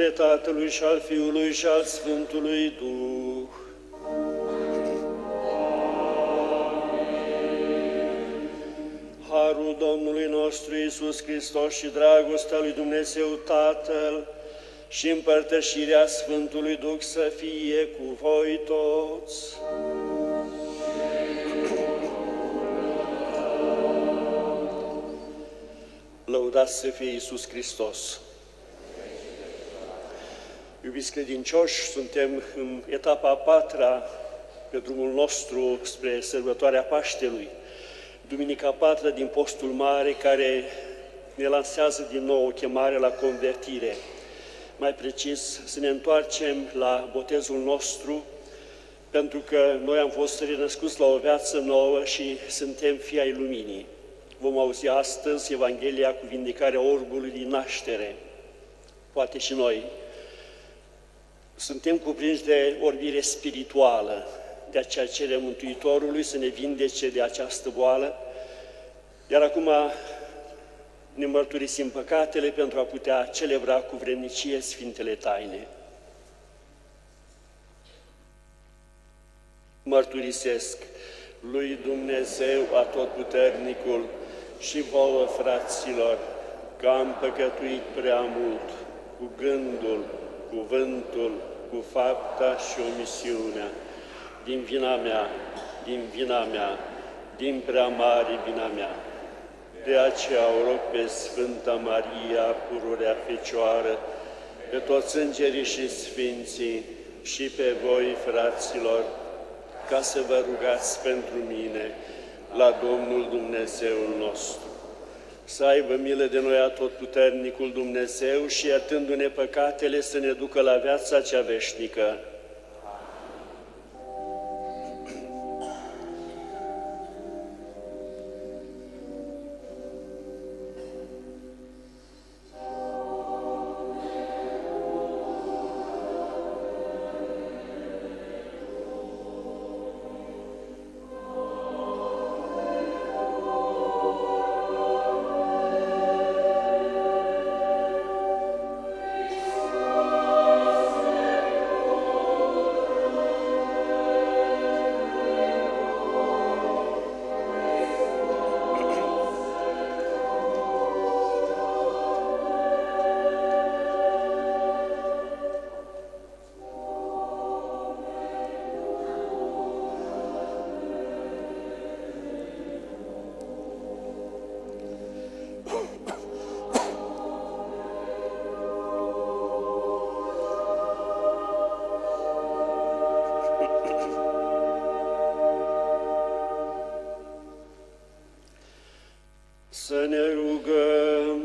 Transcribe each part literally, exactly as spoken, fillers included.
numele Tatălui și al Fiului și al Sfântului Duh. Harul Domnului nostru Iisus Hristos și dragostea lui Dumnezeu Tatăl și împărtășirea Sfântului Duh să fie cu voi toți. Lăudați să fie Iisus Hristos! Iubiți credincioși, suntem în etapa a patra pe drumul nostru spre sărbătoarea Paștelui, Duminica a patra din Postul Mare, care ne lansează din nou o chemare la convertire. Mai precis, să ne întoarcem la botezul nostru, pentru că noi am fost renăscuți la o viață nouă și suntem fii ai luminii. Vom auzi astăzi Evanghelia cu vindecarea orbului din naștere. Poate și noi suntem cuprinși de orbire spirituală, de aceea cerem Mântuitorului să ne vindece de această boală, iar acum ne mărturisim păcatele pentru a putea celebra cu vrednicie Sfintele Taine. Mărturisesc lui Dumnezeu Atotputernicul și vouă, fraților, că am păcătuit prea mult cu gândul, cuvântul, cu fapta și omisiunea, din vina mea, din vina mea, din prea mare vina mea. De aceea o rog pe Sfânta Maria, pururea Fecioară, pe toți îngerii și sfinții și pe voi, fraților, ca să vă rugați pentru mine la Domnul Dumnezeul nostru. Să aibă milă de noi Atotputernicul Dumnezeu și, iertându-ne păcatele, să ne ducă la viața cea veșnică. Să ne rugăm.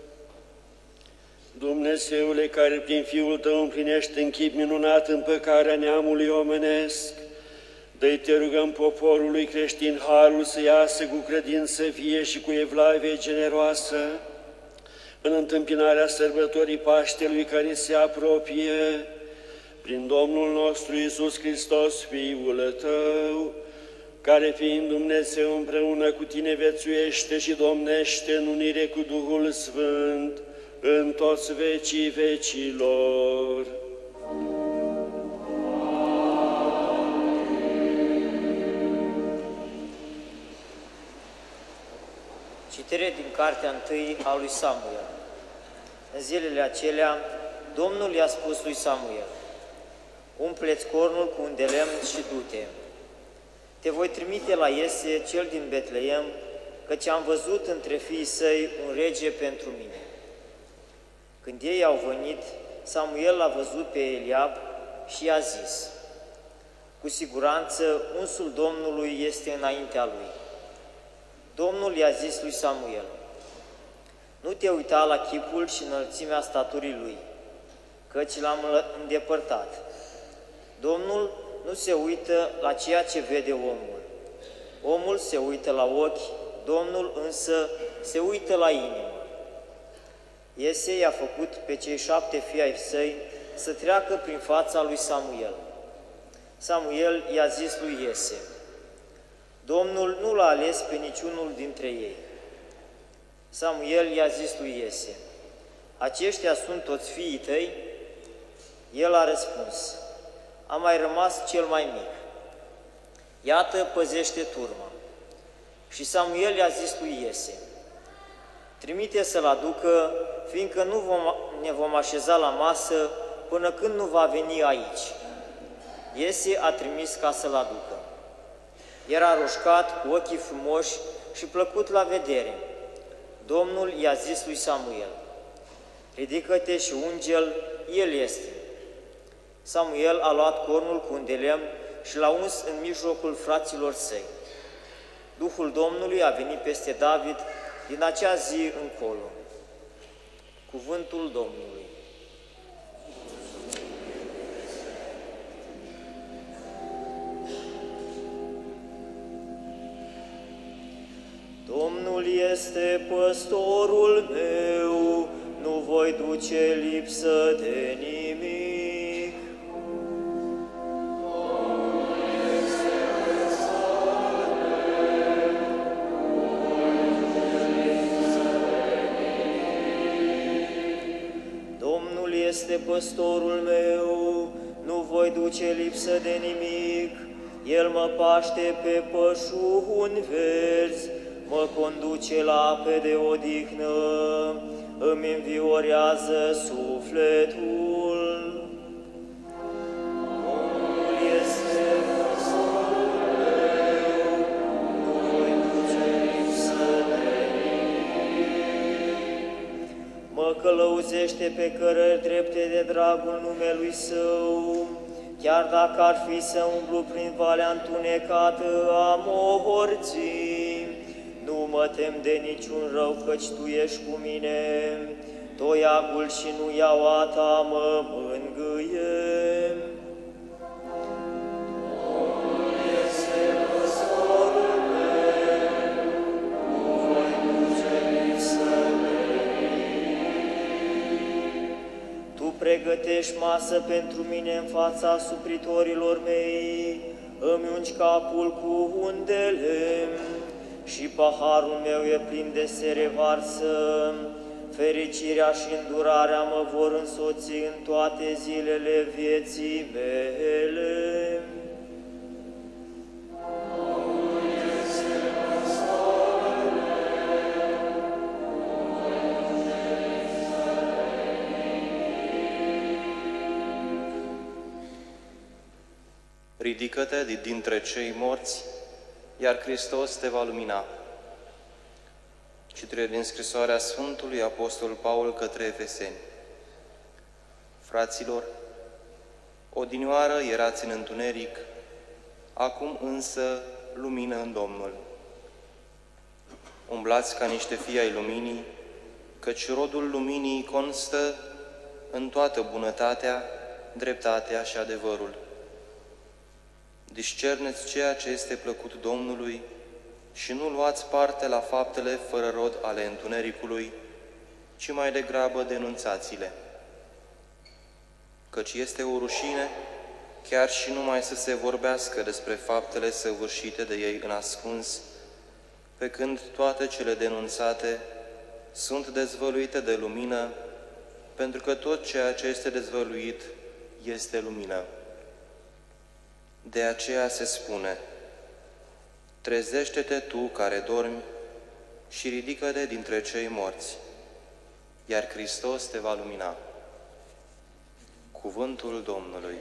Dumnezeule, care prin Fiul Tău împlinește în chip minunat împăcarea neamului omenesc, dă-i te rugăm poporului creștin harul să iasă cu credință vie și cu evlavie generoasă în întâmpinarea sărbătorii Paștelui care se apropie, prin Domnul nostru Iisus Hristos, Fiul Tău, care fiind Dumnezeu împreună cu Tine vețuiește și domnește în unire cu Duhul Sfânt în toți vecii vecilor. Citire din cartea întâi a lui Samuel. În zilele acelea, Domnul i-a spus lui Samuel: umple-ți cornul cu un de lemn și du-te. Te voi trimite la Iese, cel din Betleem, căci am văzut între fiii săi un rege pentru mine. Când ei au venit, Samuel l-a văzut pe Eliab și i-a zis: cu siguranță unsul Domnului este înaintea lui. Domnul i-a zis lui Samuel: nu te uita la chipul și înălțimea staturii lui, căci l-am îndepărtat. Domnul nu se uită la ceea ce vede omul. Omul se uită la ochi, Domnul însă se uită la inimă. Iese i-a făcut pe cei șapte fii ai săi să treacă prin fața lui Samuel. Samuel i-a zis lui Iese: Domnul nu l-a ales pe niciunul dintre ei. Samuel i-a zis lui Iese: aceștia sunt toți fiii tăi? El a răspuns: a mai rămas cel mai mic. Iată, păzește turma. Și Samuel i-a zis lui Iese: trimite să-l aducă, fiindcă nu vom, ne vom așeza la masă până când nu va veni aici. Iese a trimis ca să-l aducă. Era roșcat, cu ochii frumoși și plăcut la vedere. Domnul i-a zis lui Samuel: ridică-te și unge-l, el este. Samuel a luat cornul cu un de lemn și l-a uns în mijlocul fraților săi. Duhul Domnului a venit peste David din acea zi încolo. Cuvântul Domnului. Domnul este păstorul meu, nu voi duce lipsă de nimic. Domnul este păstorul meu, nu voi duce lipsă de nimic. Domnul este păstorul meu, nu voi duce lipsă de nimic. El mă paște pe pășuni verzi, mă conduce la ape de odihnă, îmi înviorează sufletul. Domnul este păstorul meu, nu voi duce lipsă de nimic. Mă călăuzește pe cărări drepte de dragul numelui Său, chiar dacă ar fi să umblu prin valea întunecată a morții, nu mă tem de niciun rău, căci Tu ești cu mine, toiagul și nuiaua Ta mă mângâie. Domnul este păstorul meu, nu voi duce lipsă de nimic. Tu pregătești masă pentru mine în fața supritorilor mei, îmi ungi capul cu un de lemn, și paharul meu e plin de se revarsă. Fericirea și îndurarea mă vor însoți în toate zilele vieții mele. Domnul este păstorul meu, nu voi duce lipsă de nimic. Ridică-te dintre cei morți, iar Hristos te va lumina. Citire din scrisoarea Sfântului Apostol Paul către Efeseni. Fraților, odinioară erați în întuneric, acum însă lumină în Domnul. Umblați ca niște fii ai luminii, căci rodul luminii constă în toată bunătatea, dreptatea și adevărul. Discerneți ceea ce este plăcut Domnului și nu luați parte la faptele fără rod ale întunericului, ci mai degrabă denunțați-le. Căci este o rușine chiar și numai să se vorbească despre faptele săvârșite de ei în ascuns, pe când toate cele denunțate sunt dezvăluite de lumină, pentru că tot ceea ce este dezvăluit este lumină. De aceea se spune: trezește-te tu care dormi și ridică-te dintre cei morți, iar Hristos te va lumina. Cuvântul Domnului.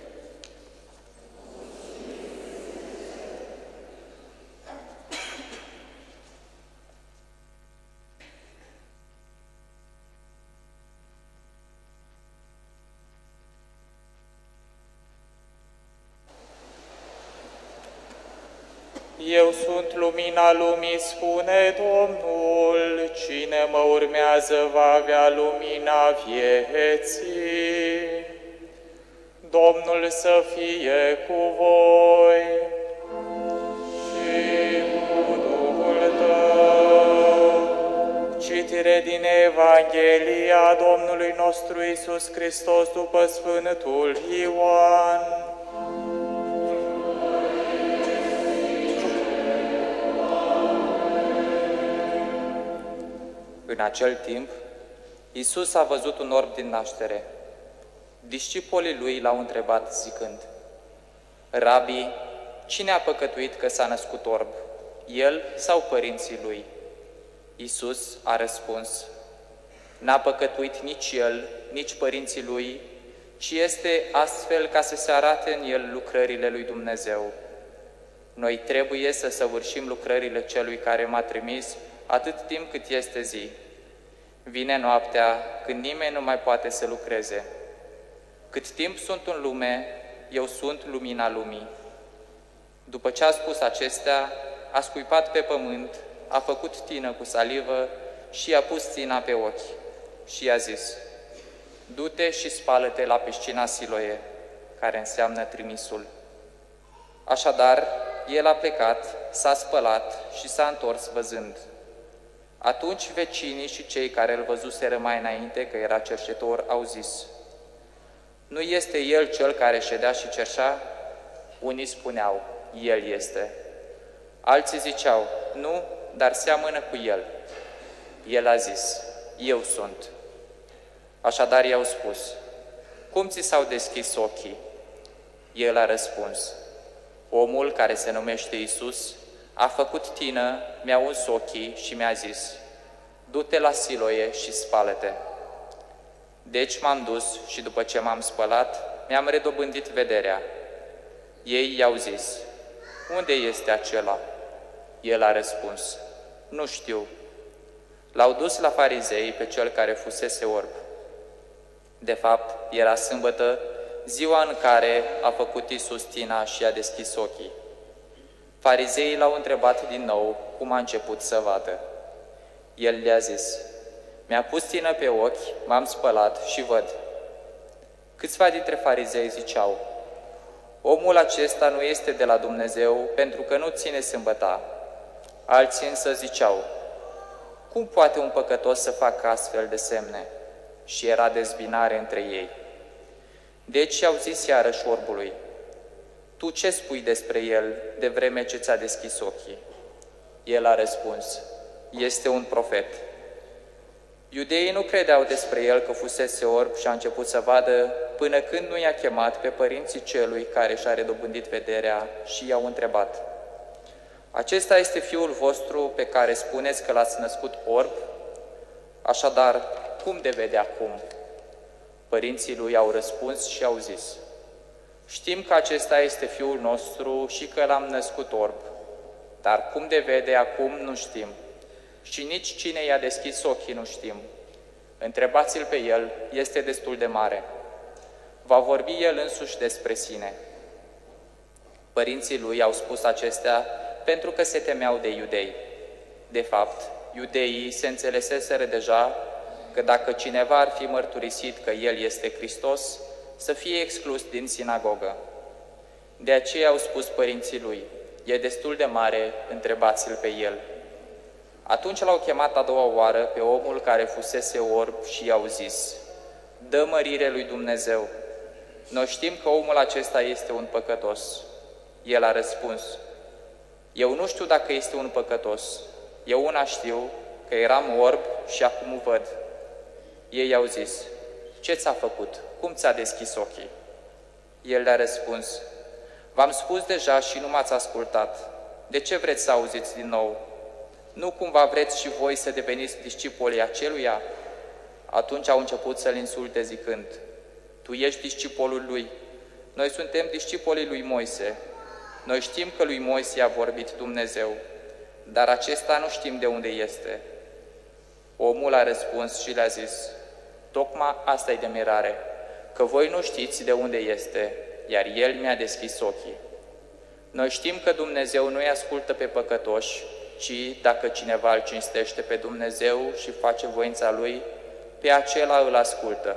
Eu sunt lumina lumii, spune Domnul, cine mă urmează va avea lumina vieții. Domnul să fie cu voi și cu Duhul tău. Citire din Evanghelia Domnului nostru Iisus Hristos după Sfântul Ioan. În acel timp, Iisus a văzut un orb din naștere. Discipolii lui l-au întrebat zicând: Rabi, cine a păcătuit că s-a născut orb, el sau părinții lui? Iisus a răspuns: N-a păcătuit nici el, nici părinții lui, ci este astfel ca să se arate în el lucrările lui Dumnezeu. Noi trebuie să săvârșim lucrările celui care m-a trimis atât timp cât este zi. Vine noaptea, când nimeni nu mai poate să lucreze. Cât timp sunt în lume, eu sunt lumina lumii. După ce a spus acestea, a scuipat pe pământ, a făcut tină cu salivă și i-a pus țina pe ochi și i-a zis: Du-te și spală-te la piscina Siloe, care înseamnă trimisul. Așadar, el a plecat, s-a spălat și s-a întors văzând. Atunci vecinii și cei care îl văzuseră mai înainte că era cerșetor au zis: Nu este el cel care ședea și cerșea? Unii spuneau: El este. Alții ziceau: Nu, dar seamănă cu el. El a zis: Eu sunt. Așadar i-au spus: Cum ți s-au deschis ochii? El a răspuns: Omul care se numește Iisus a făcut tină, mi-a uns ochii și mi-a zis: Du-te la Siloe și spală-te. Deci m-am dus și după ce m-am spălat, mi-am redobândit vederea. Ei i-au zis: Unde este acela? El a răspuns: Nu știu. L-au dus la farizei pe cel care fusese orb. De fapt, era sâmbătă, ziua în care a făcut Iisus tina și a deschis ochii. Farizeii l-au întrebat din nou cum a început să vadă. El le-a zis: Mi-a pus tină pe ochi, m-am spălat și văd. Câțiva dintre farizei ziceau: Omul acesta nu este de la Dumnezeu, pentru că nu ține sâmbăta. Alții însă ziceau: Cum poate un păcătos să facă astfel de semne? Și era dezbinare între ei. Deci i-au zis iarăși orbului: Tu ce spui despre el de vreme ce ți-a deschis ochii? El a răspuns: Este un profet. Iudeii nu credeau despre el că fusese orb și a început să vadă, până când nu i-a chemat pe părinții celui care și-a redobândit vederea și i-au întrebat: Acesta este fiul vostru pe care spuneți că l-ați născut orb? Așadar, cum de vede acum? Părinții lui au răspuns și au zis: Știm că acesta este fiul nostru și că l-am născut orb, dar cum de vede acum nu știm. Și nici cine i-a deschis ochii nu știm. Întrebați-l pe el, este destul de mare. Va vorbi el însuși despre sine. Părinții lui au spus acestea pentru că se temeau de iudei. De fapt, iudeii se înțeleseseră deja că dacă cineva ar fi mărturisit că el este Hristos, să fie exclus din sinagogă. De aceea au spus părinții lui: E destul de mare, întrebați-l pe el. Atunci l-au chemat a doua oară pe omul care fusese orb și i-au zis: Dă mărire lui Dumnezeu. Noi știm că omul acesta este un păcătos. El a răspuns: Eu nu știu dacă este un păcătos. Eu una știu, că eram orb și acum văd. Ei i-au zis: Ce ți-a făcut? Cum ți-a deschis ochii? El le-a răspuns: V-am spus deja și nu m-ați ascultat. De ce vreți să auziți din nou? Nu cumva vreți și voi să deveniți discipolii aceluia? Atunci au început să-l insulte zicând: Tu ești discipolul lui. Noi suntem discipolii lui Moise. Noi știm că lui Moise i-a vorbit Dumnezeu, dar acesta nu știm de unde este. Omul a răspuns și le-a zis: Tocmai asta e de mirare, că voi nu știți de unde este, iar el mi-a deschis ochii. Noi știm că Dumnezeu nu-i ascultă pe păcătoși, ci dacă cineva îl cinstește pe Dumnezeu și face voința lui, pe acela îl ascultă.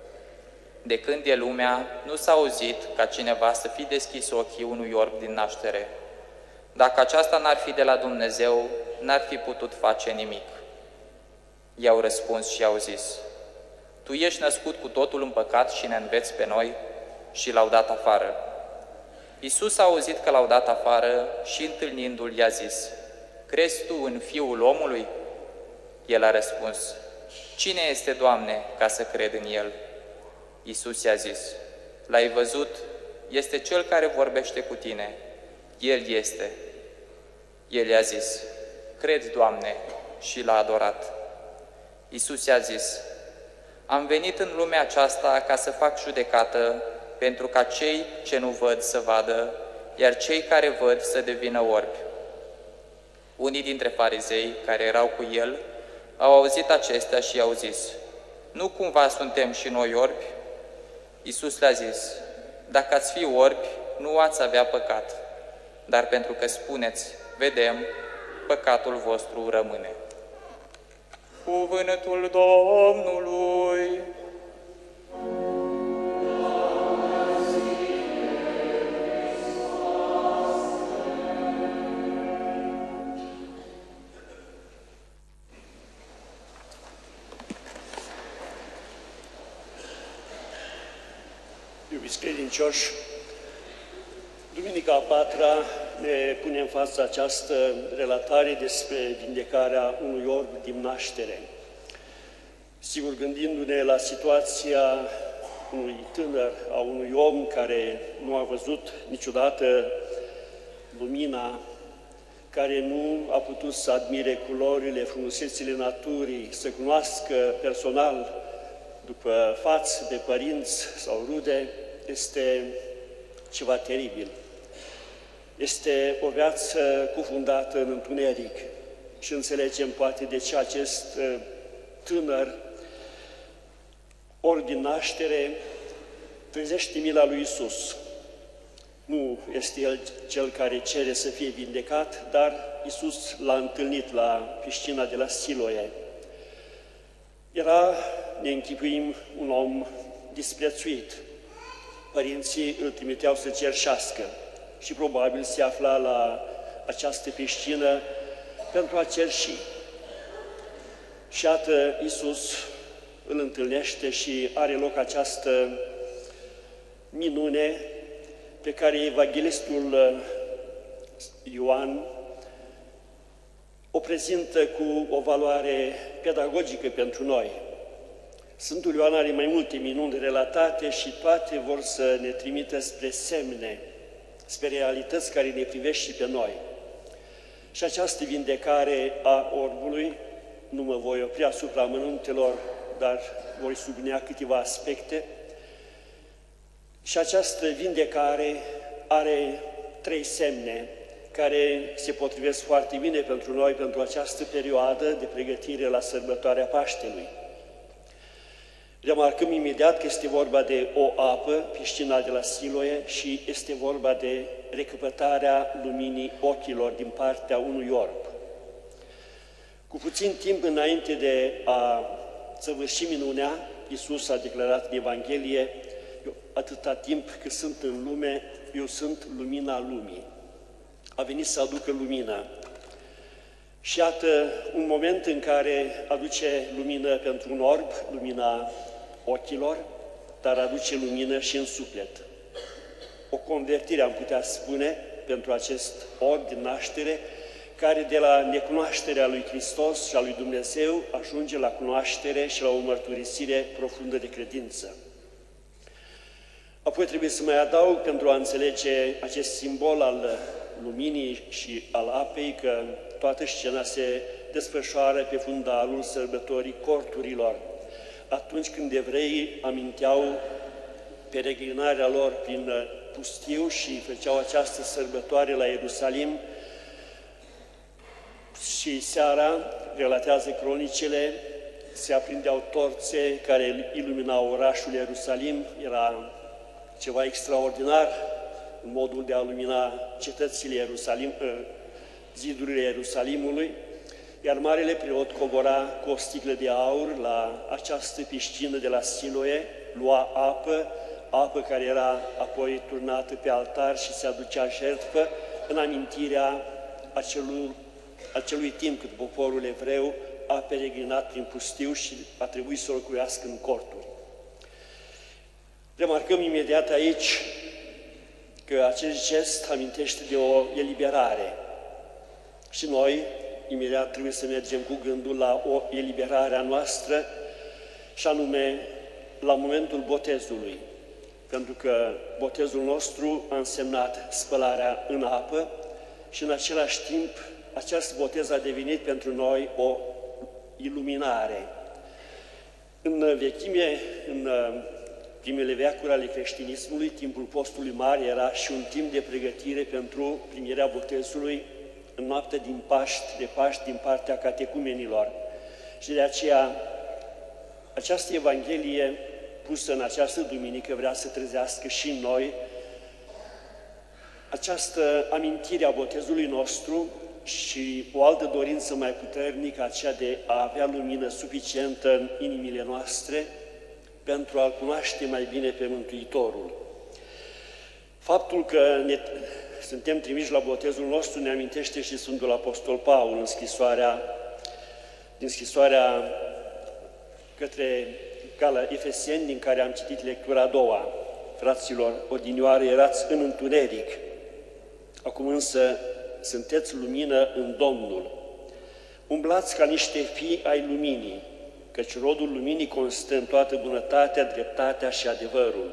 De când e lumea, nu s-a auzit ca cineva să fi deschis ochii unui orb din naștere. Dacă aceasta n-ar fi de la Dumnezeu, n-ar fi putut face nimic. I-au răspuns și i-au zis: Tu ești născut cu totul în păcat și ne înveți pe noi? Și l-au dat afară. Iisus a auzit că l-au dat afară și întâlnindu-l i-a zis: Crezi tu în Fiul omului? El a răspuns: Cine este, Doamne, ca să cred în el? Iisus i-a zis: L-ai văzut? Este Cel care vorbește cu tine. El este. El i-a zis: Cred, Doamne, și l-a adorat. Iisus i-a zis: Am venit în lumea aceasta ca să fac judecată, pentru ca cei ce nu văd să vadă, iar cei care văd să devină orbi. Unii dintre farizei care erau cu el au auzit acestea și i-au zis: Nu cumva suntem și noi orbi? Iisus le-a zis: Dacă ați fi orbi, nu ați avea păcat, dar pentru că spuneți: Vedem, păcatul vostru rămâne. Cuvântul Domnului. Iubiți credincioși, Duminica a patra ne pune în față această relatare despre vindecarea unui orb din naștere. Sigur, gândindu-ne la situația unui tânăr, a unui om care nu a văzut niciodată lumina, care nu a putut să admire culorile, frumusețile naturii, să cunoască personal, după față de părinți sau rude, este ceva teribil. Este o viață cufundată în întuneric și înțelegem poate de ce acest tânăr, ori din naștere, trezește mila lui Iisus. Nu este el cel care cere să fie vindecat, dar Iisus l-a întâlnit la piscina de la Siloe. Era, ne închipuim, un om disprețuit. Părinții îl trimiteau să cerșească și probabil se afla la această piscină pentru a cerși. Și iată, Iisus îl întâlnește și are loc această minune pe care evanghelistul Ioan o prezintă cu o valoare pedagogică pentru noi. Sfântul Ioan are mai multe minuni relatate și toate vor să ne trimită spre semne, spre realități care ne privește și pe noi. Și această vindecare a orbului, nu mă voi opri asupra amănuntelor, dar voi sublinia câteva aspecte, și această vindecare are trei semne care se potrivesc foarte bine pentru noi, pentru această perioadă de pregătire la sărbătoarea Paștelui. Remarcăm imediat că este vorba de o apă, piscina de la Siloe, și este vorba de recăpătarea luminii ochilor din partea unui orb. Cu puțin timp înainte de a săvârși minunea, Iisus a declarat în Evanghelie: eu, atâta timp cât sunt în lume, eu sunt lumina lumii. A venit să aducă lumină. Și iată un moment în care aduce lumină pentru un orb, lumina ochilor, dar aduce lumină și în suflet. O convertire, am putea spune, pentru acest orb din naștere, care de la necunoașterea lui Hristos și a lui Dumnezeu ajunge la cunoaștere și la o mărturisire profundă de credință. Apoi trebuie să mai adaug, pentru a înțelege acest simbol al luminii și al apei, că toată scena se desfășoară pe fundalul sărbătorii corturilor, atunci când evreii aminteau peregrinarea lor prin pustiu și făceau această sărbătoare la Ierusalim. Și seara, relatează cronicele, se aprindeau torțe care iluminau orașul Ierusalim. Era ceva extraordinar în modul de a lumina cetățile Ierusalim, zidurile Ierusalimului, iar marele preot cobora cu o sticlă de aur la această piscină de la Siloe, lua apă, apă care era apoi turnată pe altar și se aducea jertfă în amintirea acelui, acelui timp cât poporul evreu a peregrinat prin pustiu și a trebuit să locuiască în corturi. Remarcăm imediat aici că acest gest amintește de o eliberare. Și noi, imediat, trebuie să mergem cu gândul la o eliberare a noastră, și anume la momentul botezului, pentru că botezul nostru a însemnat spălarea în apă și în același timp acest botez a devenit pentru noi o iluminare. În vechime, în primele veacuri ale creștinismului, timpul postului mare era și un timp de pregătire pentru primirea botezului în noaptea din Paști, de Paști din partea catecumenilor. Și de aceea această Evanghelie pusă în această duminică vrea să trezească și în noi această amintire a botezului nostru și o altă dorință mai puternică, aceea de a avea lumină suficientă în inimile noastre pentru a-L cunoaște mai bine pe Mântuitorul. Faptul că ne, suntem trimiși la botezul nostru ne amintește și Sfântul Apostol Paul în scrisoarea, din scrisoarea către Gala Efeseni, din care am citit lectura a doua. Fraților, odinioară erați în întuneric, acum însă sunteți lumină în Domnul. Umblați ca niște fii ai luminii, căci rodul luminii constă în toată bunătatea, dreptatea și adevărul.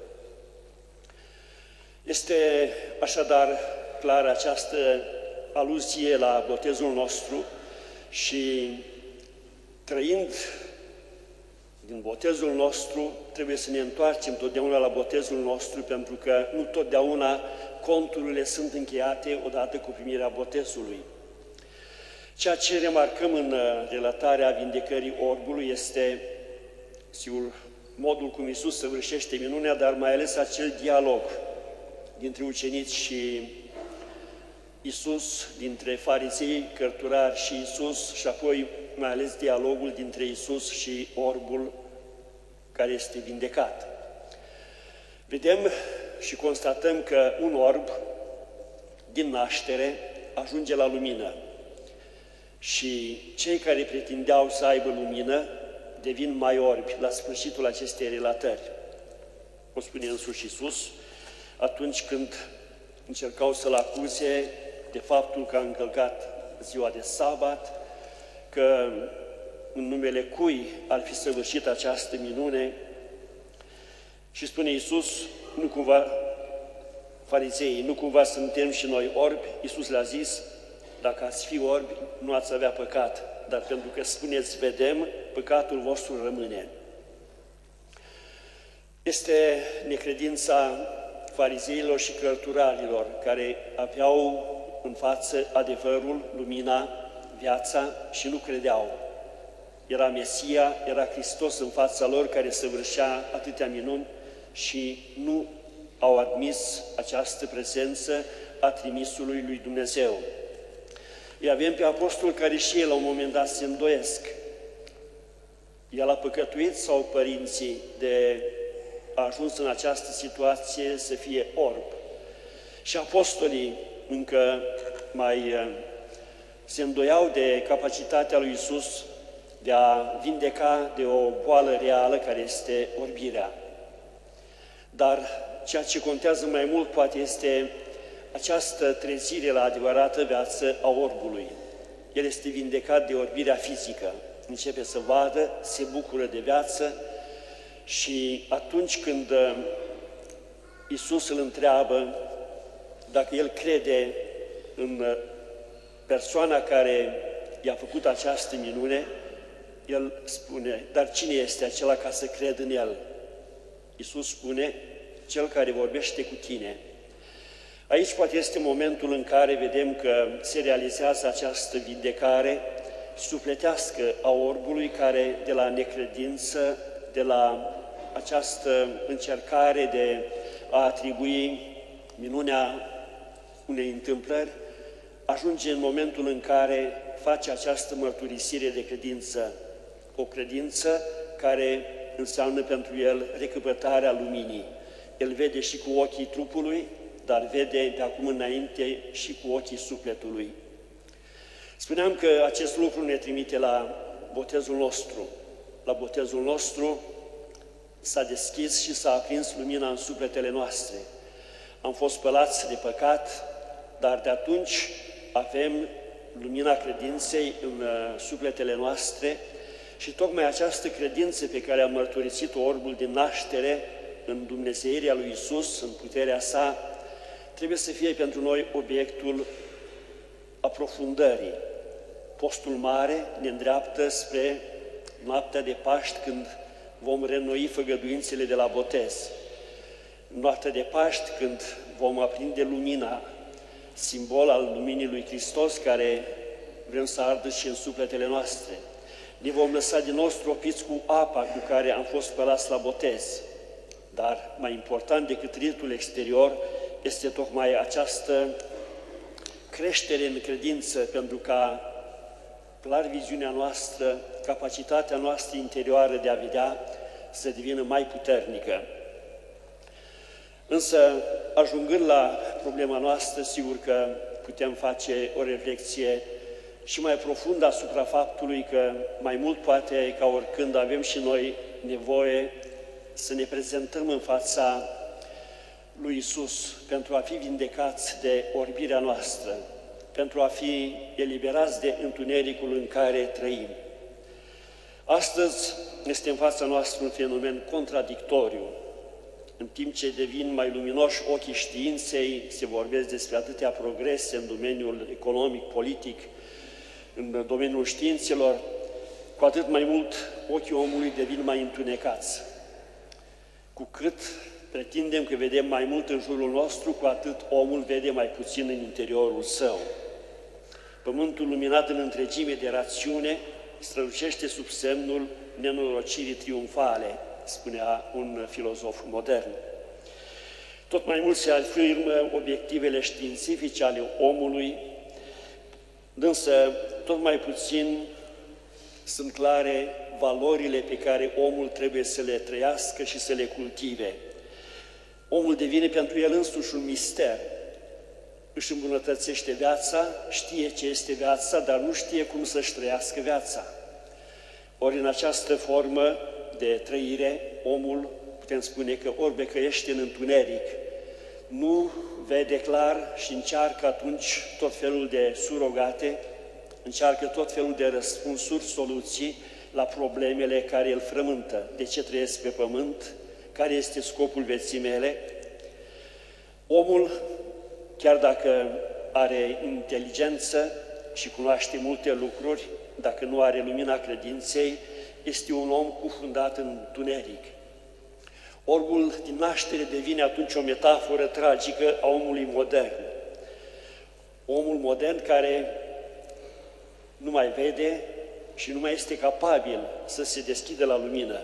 Este așadar clară această aluzie la botezul nostru și trăind din botezul nostru, trebuie să ne întoarcem totdeauna la botezul nostru, pentru că nu totdeauna conturile sunt încheiate odată cu primirea botezului. Ceea ce remarcăm în relatarea vindecării orbului este, sigur, modul cum Iisus săvârșește minunea, dar mai ales acel dialog dintre ucenici și Iisus, dintre farizei, cărturari și Iisus, și apoi mai ales dialogul dintre Iisus și orbul care este vindecat. Vedem și constatăm că un orb din naștere ajunge la lumină și cei care pretindeau să aibă lumină devin mai orbi la sfârșitul acestei relatări. O spune însuși Iisus atunci când încercau să-L acuze de faptul că a încălcat ziua de sabat, că în numele cui ar fi săvârșit această minune, și spune Iisus, nu cumva, farizeii, nu cumva suntem și noi orbi? Iisus le-a zis, dacă ați fi orbi, nu ați avea păcat, dar pentru că spuneți, vedem, păcatul vostru rămâne. Este necredința farizeilor și cărturarilor, care aveau în față adevărul, lumina, viața și nu credeau. Era Mesia, era Hristos în fața lor care săvârșea atâtea minuni și nu au admis această prezență a trimisului lui Dumnezeu. Îi avem pe apostoli care și ei la un moment dat se îndoiesc. El a păcătuit sau părinții de a ajuns în această situație să fie orb? Și apostolii încă mai se îndoiau de capacitatea lui Iisus de a vindeca de o boală reală care este orbirea. Dar ceea ce contează mai mult poate este această trezire la adevărată viață a orbului. El este vindecat de orbirea fizică, începe să vadă, se bucură de viață și atunci când Iisus îl întreabă dacă el crede în persoana care i-a făcut această minune, el spune, dar cine este acela ca să cred în el? Iisus spune, cel care vorbește cu tine. Aici poate este momentul în care vedem că se realizează această vindecare sufletească a orbului care de la necredință, de la această încercare de a atribui minunea unei întâmplări, ajunge în momentul în care face această mărturisire de credință, o credință care înseamnă pentru el recăpătarea luminii. El vede și cu ochii trupului, dar vede de acum înainte și cu ochii sufletului. Spuneam că acest lucru ne trimite la botezul nostru. La botezul nostru s-a deschis și s-a aprins lumina în sufletele noastre. Am fost spălați de păcat, dar de atunci avem lumina credinței în sufletele noastre Și tocmai această credință pe care a mărturisit-o orbul din naștere în dumnezeirea lui Iisus, în puterea sa, trebuie să fie pentru noi obiectul aprofundării. Postul mare ne îndreaptă spre noaptea de Paști, când vom reînnoi făgăduințele de la botez. Noaptea de Paști, când vom aprinde lumina, simbol al luminii lui Hristos, care vrem să ardă și în sufletele noastre. Ne vom lăsa din nou stropiți cu apa cu care am fost spălați la botez. Dar mai important decât ritul exterior este tocmai această creștere în credință, pentru ca clar viziunea noastră, capacitatea noastră interioară de a vedea să devină mai puternică. Însă, ajungând la problema noastră, sigur că putem face o reflexie și mai profundă asupra faptului că mai mult poate ca oricând avem și noi nevoie să ne prezentăm în fața lui Iisus pentru a fi vindecați de orbirea noastră, pentru a fi eliberați de întunericul în care trăim. Astăzi este în fața noastră un fenomen contradictoriu. În timp ce devin mai luminoși ochii științei, se vorbesc despre atâtea progrese în domeniul economic, politic, în domeniul științelor, cu atât mai mult ochii omului devin mai întunecați. Cu cât pretindem că vedem mai mult în jurul nostru, cu atât omul vede mai puțin în interiorul său. Pământul luminat în întregime de rațiune strălucește sub semnul nenorocirii triumfale, spunea un filozof modern. Tot mai mult se afirmă obiectivele științifice ale omului, însă tot mai puțin sunt clare valorile pe care omul trebuie să le trăiască și să le cultive. Omul devine pentru el însuși un mister. Își îmbunătățește viața, știe ce este viața, dar nu știe cum să-și trăiască viața. Ori în această formă de trăire, omul, putem spune că ori becăiește în întuneric, nu vede clar și încearcă atunci tot felul de surogate, încearcă tot felul de răspunsuri, soluții la problemele care îl frământă. De ce trăiesc pe pământ? Care este scopul vieții mele? Omul, chiar dacă are inteligență și cunoaște multe lucruri, dacă nu are lumina credinței, este un om cufundat în întuneric. Orbul din naștere devine atunci o metaforă tragică a omului modern. Omul modern care nu mai vede și nu mai este capabil să se deschidă la lumină.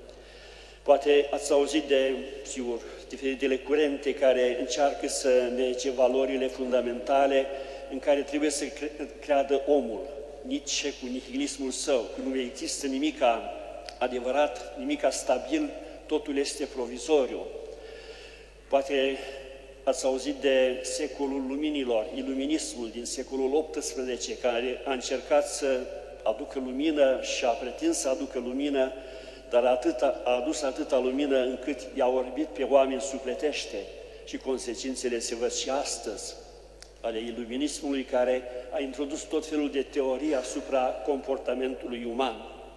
Poate ați auzit de, sigur, diferitele curente care încearcă să nege valorile fundamentale în care trebuie să creadă omul, Nietzsche cu nihilismul său, că nu există nimica adevărat, nimica stabil, totul este provizoriu. Poate ați auzit de secolul luminilor, iluminismul din secolul optsprezece, care a încercat să aducă lumină și a pretins să aducă lumină, dar atâta, a adus atâta lumină încât i-a orbit pe oameni sufletește și consecințele se văd și astăzi ale iluminismului, care a introdus tot felul de teorii asupra comportamentului uman.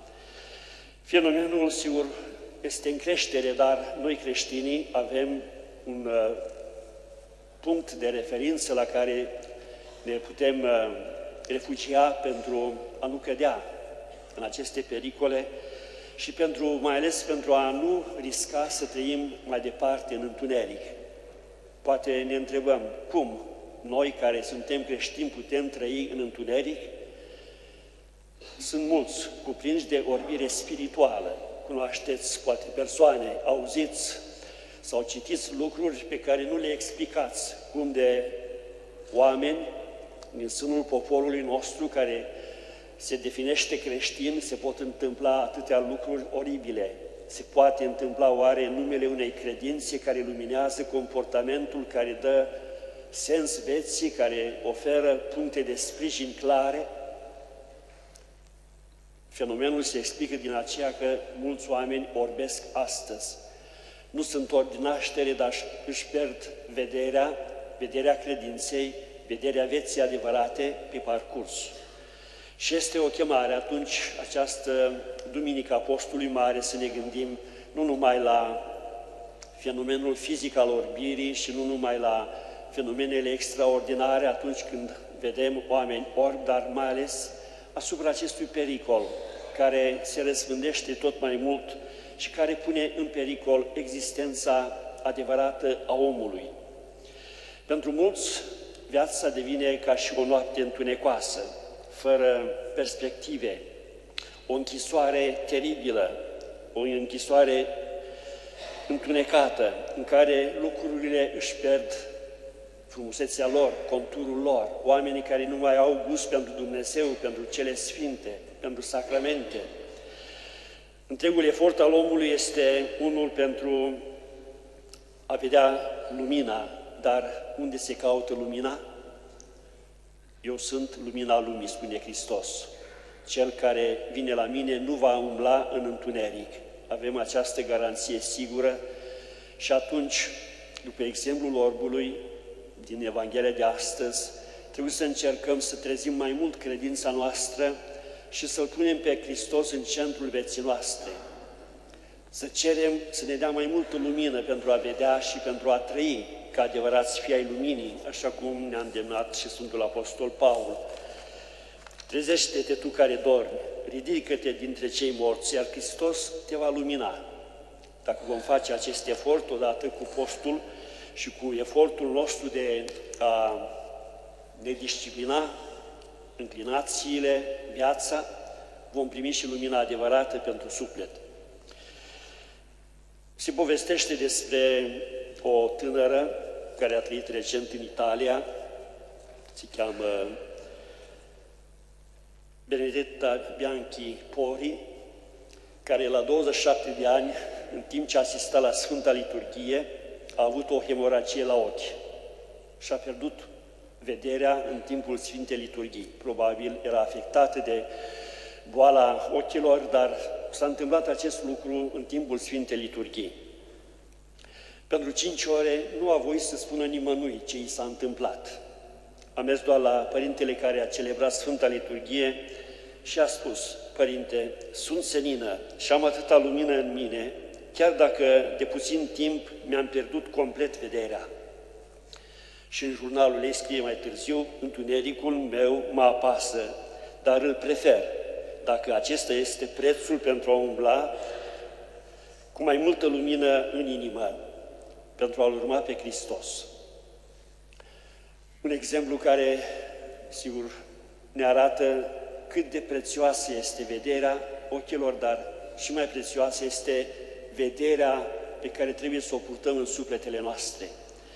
Fenomenul, sigur, este în creștere, dar noi creștinii avem un uh, punct de referință la care ne putem uh, refugia pentru a nu cădea în aceste pericole și pentru, mai ales pentru a nu risca să trăim mai departe în întuneric. Poate ne întrebăm, cum noi care suntem creștini putem trăi în întuneric? Sunt mulți cuprinși de orbire spirituală. Cunoașteți poate persoane, auziți sau citiți lucruri pe care nu le explicați, cum de oameni din sânul poporului nostru care se definește creștin, se pot întâmpla atâtea lucruri oribile. Se poate întâmpla oare în numele unei credințe care luminează comportamentul, care dă sens vieții, care oferă puncte de sprijin clare? Fenomenul se explică din aceea că mulți oameni orbesc astăzi. Nu sunt orbi din naștere, dar își pierd vederea, vederea credinței, vederea vieții adevărate pe parcurs. Și este o chemare atunci, această Duminică Apostolului Mare, să ne gândim nu numai la fenomenul fizic al orbirii și nu numai la fenomenele extraordinare atunci când vedem oameni orbi, dar mai ales asupra acestui pericol care se răspândește tot mai mult și care pune în pericol existența adevărată a omului. Pentru mulți, viața devine ca și o noapte întunecoasă, fără perspective, o închisoare teribilă, o închisoare întunecată, în care lucrurile își pierd frumusețea lor, conturul lor, oamenii care nu mai au gust pentru Dumnezeu, pentru cele sfinte, pentru sacramente. Întregul efort al omului este unul pentru a vedea lumina, dar unde se caută lumina? Eu sunt lumina lumii, spune Hristos. Cel care vine la mine nu va umbla în întuneric. Avem această garanție sigură și atunci, după exemplul orbului din Evanghelia de astăzi, trebuie să încercăm să trezim mai mult credința noastră și să-L punem pe Hristos în centrul vieții noastre. Să cerem să ne dea mai multă lumină pentru a vedea și pentru a trăi ca adevărați fii ai luminii, așa cum ne-a îndemnat și Sfântul Apostol Paul. Trezește-te tu care dormi, ridică-te dintre cei morți, iar Hristos te va lumina. Dacă vom face acest efort odată cu postul și cu efortul nostru de a ne disciplina înclinațiile, viața, vom primi și lumina adevărată pentru suflet. Se povestește despre o tânără care a trăit recent în Italia, se cheamă Benedetta Bianchi Pori, care la douăzeci și șapte de ani, în timp ce asista la Sfânta Liturghie, a avut o hemoragie la ochi și a pierdut vederea în timpul Sfintei Liturghii. Probabil era afectată de boala ochilor, dar s-a întâmplat acest lucru în timpul Sfintei Liturghii. Pentru cinci ore nu a voit să spună nimănui ce i s-a întâmplat. A mers doar la părintele care a celebrat Sfânta Liturghie și a spus: Părinte, sunt senină și am atâta lumină în mine, chiar dacă de puțin timp mi-am pierdut complet vederea. Și în jurnalul ei scrie mai târziu: întunericul meu mă apasă, dar îl prefer, dacă acesta este prețul pentru a umbla cu mai multă lumină în inimă, pentru a-L urma pe Hristos. Un exemplu care, sigur, ne arată cât de prețioasă este vederea ochilor, dar și mai prețioasă este vederea pe care trebuie să o purtăm în sufletele noastre.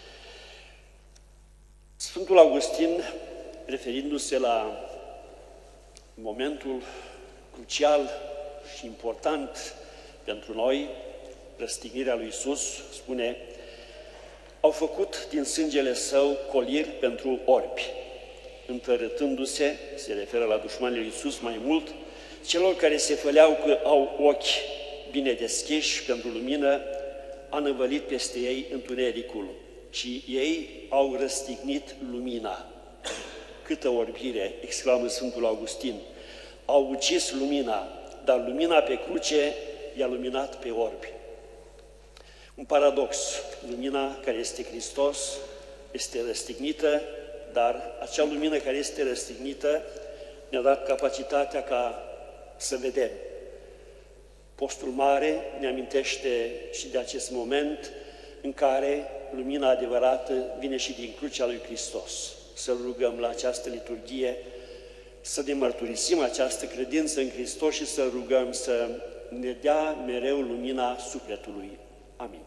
Sfântul Augustin, referindu-se la momentul crucial și important pentru noi, răstignirea lui Iisus, spune: au făcut din sângele său coliri pentru orbi, întărâtându-se, se referă la dușmanii lui Iisus mai mult, celor care se făleau că au ochi bine deschiși pentru lumină, a năvălit peste ei întunericul, și ei au răstignit lumina. Câtă orbire, exclamă Sfântul Augustin! Au ucis lumina, dar lumina pe cruce i-a luminat pe orbi. Un paradox, lumina care este Hristos este răstignită, dar acea lumină care este răstignită ne-a dat capacitatea ca să vedem. Postul Mare ne amintește și de acest moment în care lumina adevărată vine și din crucea lui Hristos. Să rugăm la această liturghie, să ne mărturisim această credință în Hristos și să rugăm să ne dea mereu lumina sufletului. Amin.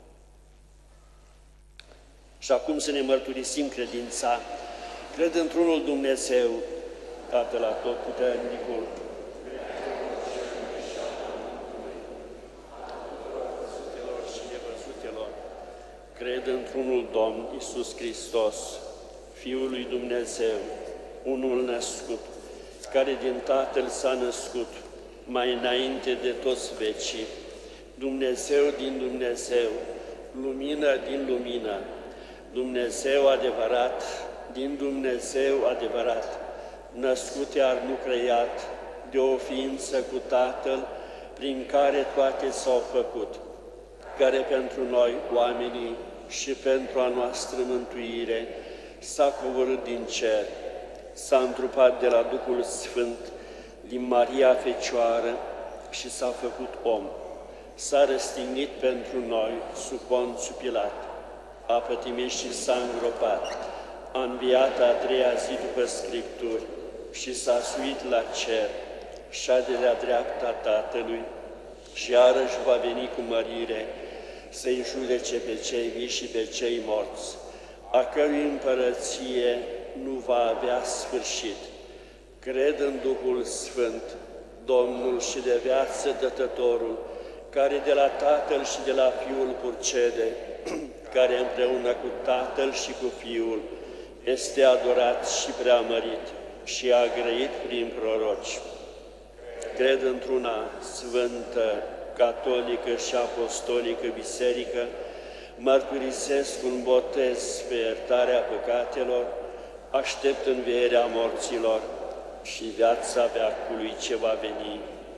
Și acum să ne mărturisim credința. Cred într-unul Dumnezeu, Tatăl Atotputernicul, și nevăzutelor. Cred într-unul Domn Iisus Hristos, Fiul lui Dumnezeu, unul născut, care din Tatăl s-a născut, mai înainte de toți vecii, Dumnezeu din Dumnezeu, lumină din lumină, Dumnezeu adevărat din Dumnezeu adevărat, născut iar nu creat, de o ființă cu Tatăl, prin care toate s-au făcut, care pentru noi, oamenii, și pentru a noastră mântuire, s-a coborât din cer, s-a întrupat de la Duhul Sfânt din Maria Fecioară și s-a făcut om. S-a răstignit pentru noi sub Ponțiu Pilat, a pătimit și s-a îngropat, a înviat a treia zi după Scripturi și s-a suit la cer, șade de-a dreapta Tatălui și iarăși va veni cu mărire să-i judece pe cei vii și pe cei morți, a cărui împărăție nu va avea sfârșit. Cred în Duhul Sfânt, Domnul și de viață Dătătorul, care de la Tatăl și de la Fiul purcede, care împreună cu Tatăl și cu Fiul este adorat și preamărit și a grăit prin proroci. Cred într-una sfântă, catolică și apostolică biserică, mărturisesc un botez pe iertarea păcatelor, aștept învierea morților și viața veacului ce va veni.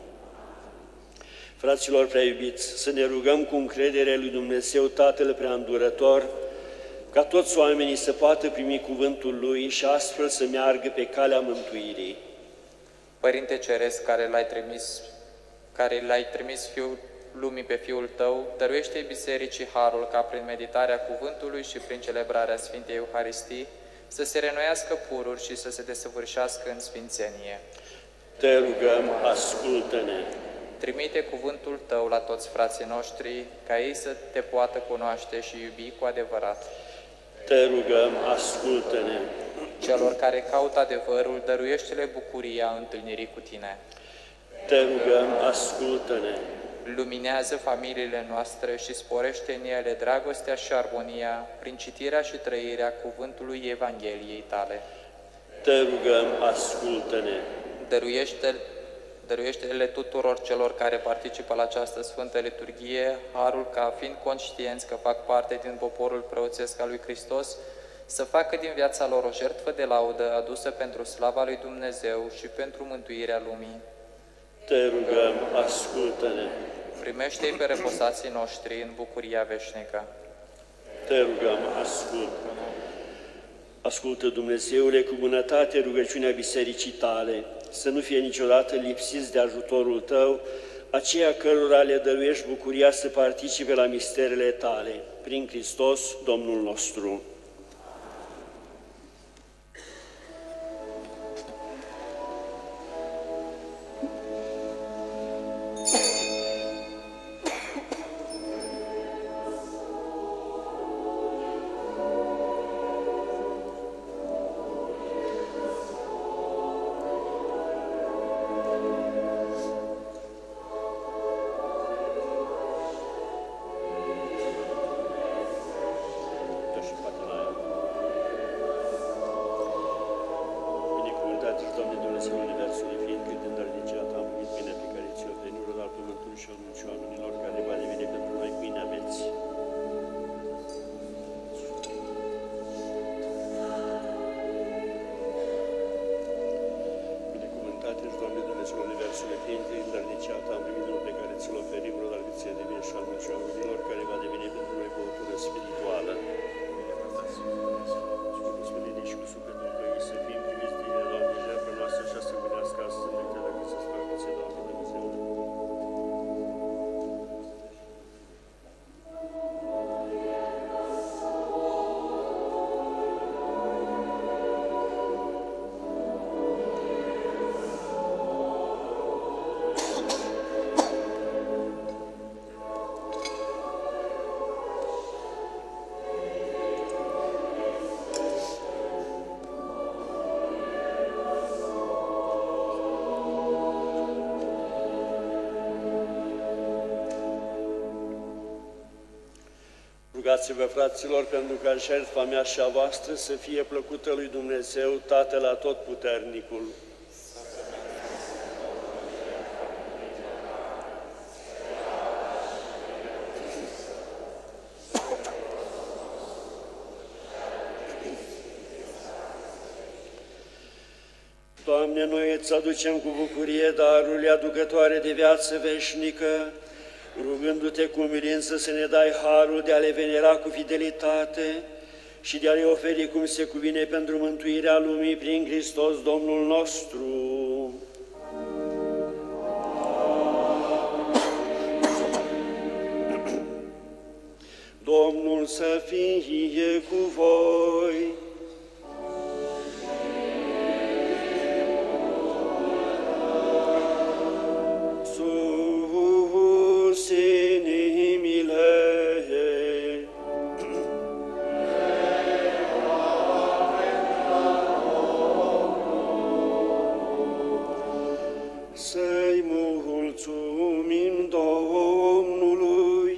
Fraților prea iubiți, să ne rugăm cu încredere lui Dumnezeu Tatăl Preaîndurător, ca toți oamenii să poată primi cuvântul Lui și astfel să meargă pe calea mântuirii. Părinte Ceresc, care l-ai trimis, care l-ai trimis Fiul lumii pe Fiul Tău, dăruiește Bisericii harul ca prin meditarea cuvântului și prin celebrarea Sfintei Euharistii să se renoiască pururi și să se desăvârșească în sfințenie. Te rugăm, ascultă-ne! Trimite cuvântul Tău la toți frații noștri, ca ei să Te poată cunoaște și iubi cu adevărat. Te rugăm, ascultă-ne! Celor care caută adevărul, dăruiește-le bucuria întâlnirii cu Tine. Te rugăm, ascultă-ne! Luminează familiile noastre și sporește în ele dragostea și armonia prin citirea și trăirea cuvântului Evangheliei Tale. Te rugăm, ascultă-ne! Dăruiește Dăruiește-le tuturor celor care participă la această Sfântă Liturghie, harul ca, fiind conștienți că fac parte din poporul preoțesc al lui Hristos, să facă din viața lor o jertfă de laudă adusă pentru slava lui Dumnezeu și pentru mântuirea lumii. Te rugăm, ascultă-ne! Primește-i pe reposații noștri în bucuria veșnică. Te rugăm, ascultă-ne! Ascultă, Dumnezeule, cu bunătate rugăciunea Bisericii Tale, să nu fie niciodată lipsiți de ajutorul Tău, aceia cărora le dăruiești bucuria să participe la misterele Tale, prin Hristos, Domnul nostru. Rugați-vă, fraților, pentru ca jertfa mea și a voastră să fie plăcută lui Dumnezeu, Tatăl Atotputernicul. Doamne, noi îți aducem cu bucurie darurile aducătoare de viață veșnică, rugându-te cu umilință să ne dai harul de a le venera cu fidelitate și de a le oferi cum se cuvine pentru mântuirea lumii prin Hristos Domnul nostru. Domnul să fie cu voi. Sus inimile. Să-i mulțumim Domnului,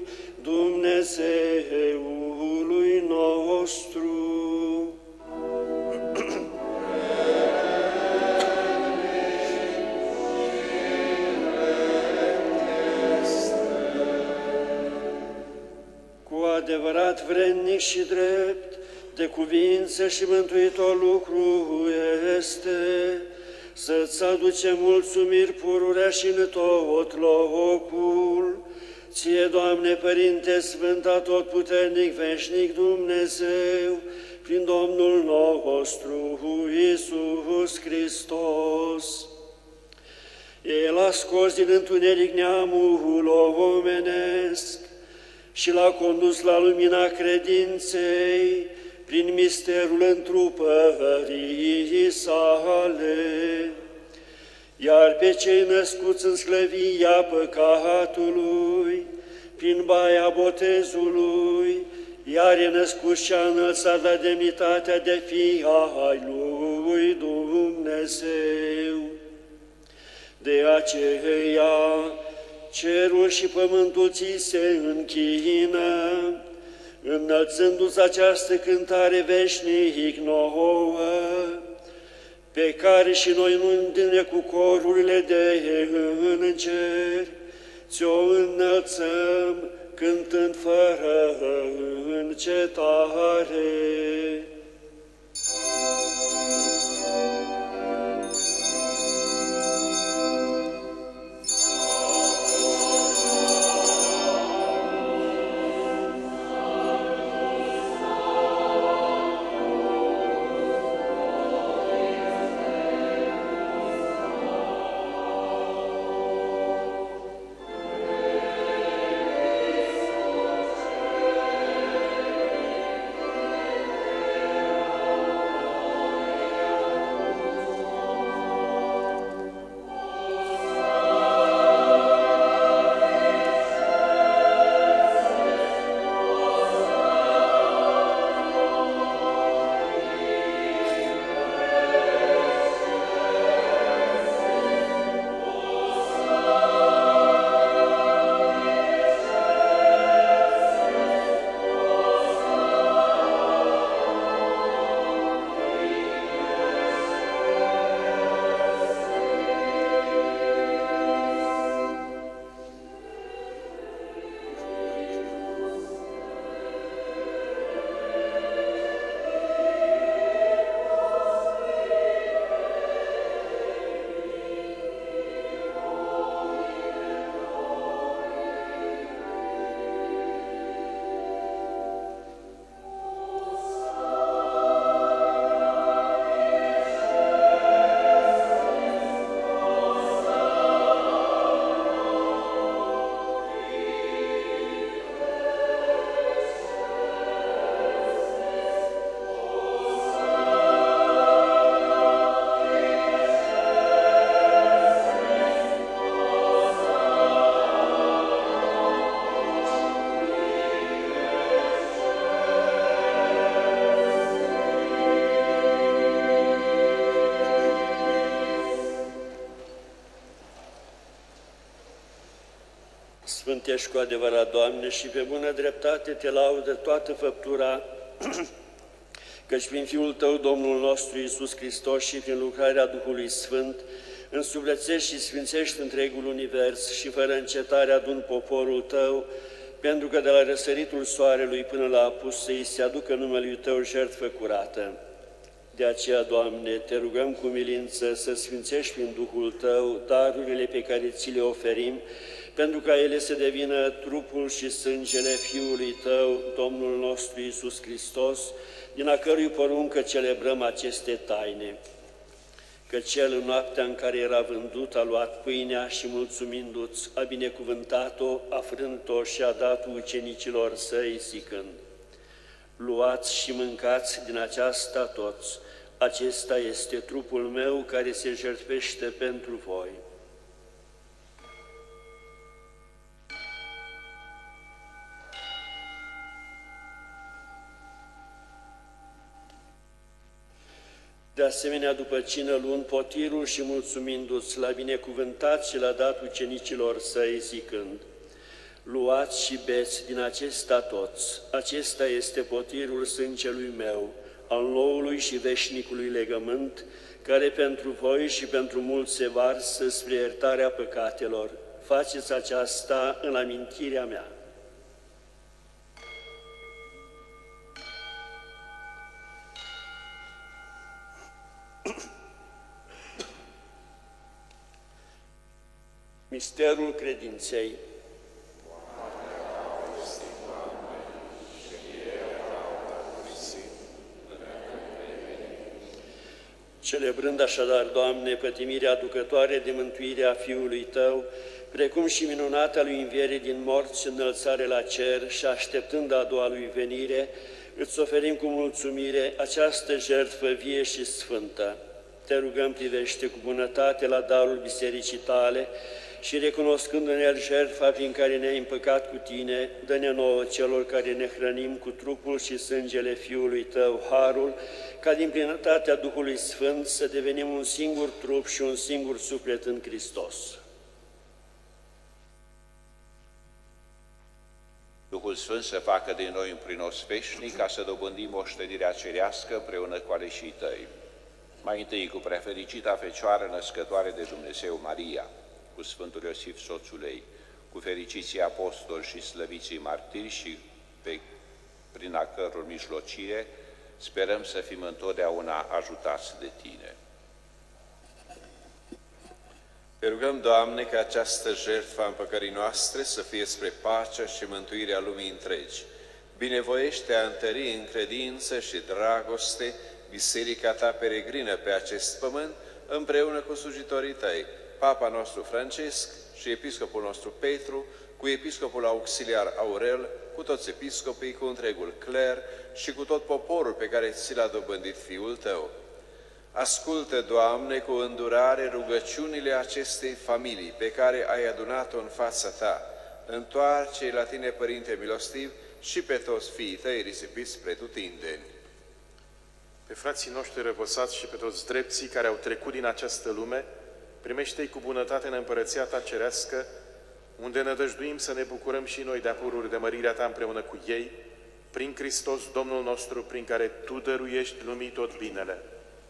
Dumnezeului nostru. Cu adevărat vrednic și drept, de cuvință și mântuitor lucru este să-ți aducem mulțumiri pururea și în tot locul, Ție, Doamne, Părinte Sfânt, Atotputernic, Veșnic Dumnezeu, prin Domnul nostru, Iisus Hristos. El a scos din întuneric neamul omenesc și l-a condus la lumina credinței prin misterul întrupării sale. Iar pe cei născuți în slăvia păcatului, prin baia botezului, iar e născut și a înălțat la demnitatea de fii ai lui Dumnezeu. De aceea, cerul și pământul ți se închină, înălțându-ți această cântare veșnic nouă, pe care și noi nu îndâne cu corurile de îngeri, ți-o înălțăm cântând fără încetare. Sfânt ești cu adevărat, Doamne, și pe bună dreptate te laudă toată făptura, căci prin Fiul Tău, Domnul nostru Iisus Hristos, și prin lucrarea Duhului Sfânt, însuflețești și sfințești întregul univers și fără încetare adun poporul Tău, pentru că de la răsăritul soarelui până la apus să-i se aducă numele Tău jertfă curată. De aceea, Doamne, Te rugăm cu milință să sfințești prin Duhul Tău darurile pe care Ți le oferim, pentru ca ele să devină trupul și sângele Fiului Tău, Domnul nostru Iisus Hristos, din a cărui poruncă celebrăm aceste taine. Că Cel în noaptea în care era vândut a luat pâinea și mulțumindu-ți a binecuvântat-o, a frânt-o și a dat ucenicilor Săi zicând: luați și mâncați din aceasta toți, acesta este trupul meu care se jertfește pentru voi. De asemenea, după cină, luând potirul și mulțumindu-ți, l-a binecuvântat și l-a dat ucenicilor Săi zicând: luați și beți din acesta toți, acesta este potirul sângelui meu, al noului și veșnicului legământ, care pentru voi și pentru mulți se varsă spre iertarea păcatelor. Faceți aceasta în amintirea mea. Misterul credinței. Celebrând așadar, Doamne, pătimirea aducătoare de mântuire a Fiului Tău, precum și minunata Lui înviere din morți, înălțare la cer și așteptând a doua Lui venire, îți oferim cu mulțumire această jertfă vie și sfântă. Te rugăm, privește cu bunătate la darul bisericii Tale și, recunoscând în el jertfa prin care ne-ai împăcat cu Tine, dă-ne nouă celor care ne hrănim cu trupul și sângele Fiului Tău harul, ca din plinătatea Duhului Sfânt să devenim un singur trup și un singur suflet în Hristos. Duhul Sfânt să facă din noi un prinos veșnic, ca să dobândim moștenirea cerească împreună cu aleșii Tăi. Mai întâi cu prefericita Fecioară născătoare de Dumnezeu Maria, cu Sfântul Iosif soțul ei, cu fericiții apostoli și slăviții martiri și pe, prin a căror mijlocie sperăm să fim întotdeauna ajutați de Tine. Te rugăm, Doamne, ca această jertfă a împăcării noastre să fie spre pacea și mântuirea lumii întregi. Binevoiește a întări în credință și dragoste Biserica Ta peregrină pe acest pământ, împreună cu slujitorii Tăi, Papa nostru Francesc și Episcopul nostru Petru, cu Episcopul Auxiliar Aurel, cu toți episcopii, cu întregul cler și cu tot poporul pe care Ți l-a dobândit Fiul Tău. Ascultă, Doamne, cu îndurare rugăciunile acestei familii pe care ai adunat-o în fața Ta. Întoarce-i la Tine, Părinte milostiv, și pe toți fiii Tăi risipiți spre tutindeni. Pe frații noștri răposați și pe toți drepții care au trecut din această lume, primește-i cu bunătate în împărăția Ta cerească, unde nădăjduim să ne bucurăm și noi de apururi de mărirea Ta împreună cu ei, prin Hristos Domnul nostru, prin care Tu dăruiești lumii tot binele.